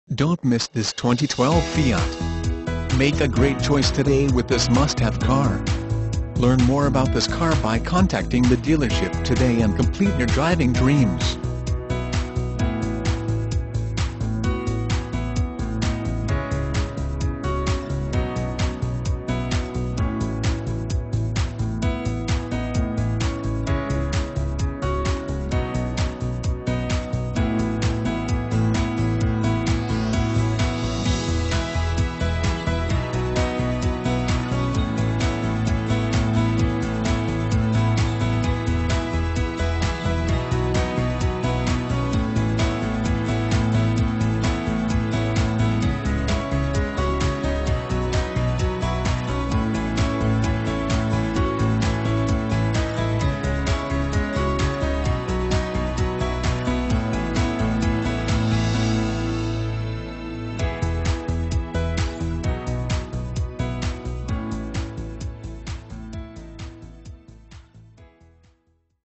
Don't miss this 2012 Fiat. Make a great choice today with this must-have car. Learn more about this car by contacting the dealership today and complete your driving dreams.